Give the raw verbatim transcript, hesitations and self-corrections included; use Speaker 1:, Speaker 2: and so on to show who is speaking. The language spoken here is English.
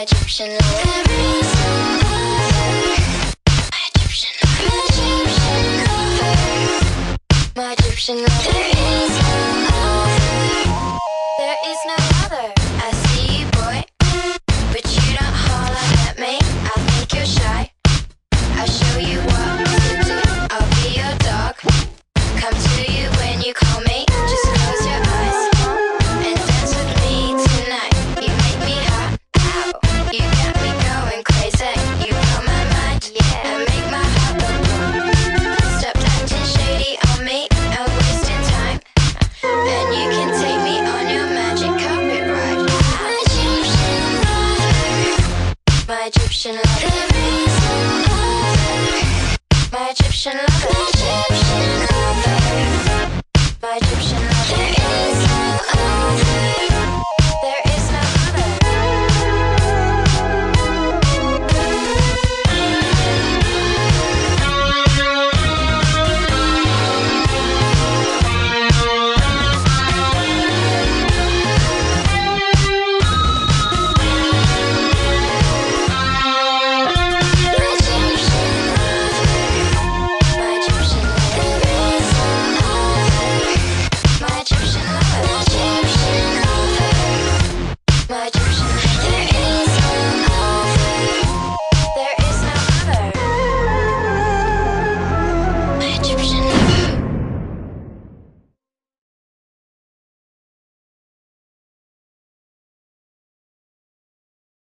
Speaker 1: My Egyptian lover. There is no other. My Egyptian lover. My Egyptian lover. There is no other. There is no other. I see you, boy, but you don't holler at me. I think you're shy. I'll show you what to do. I'll be your dog. Come to you when you call me. Just close your eyes and dance with me tonight. You make me hot. Ow. You got me going crazy. You blow my mind, yeah, and make my heart go boom. Stop acting shady on me and wasting time. And you can take me on your magic carpet ride. My Egyptian lover. My Egyptian lover.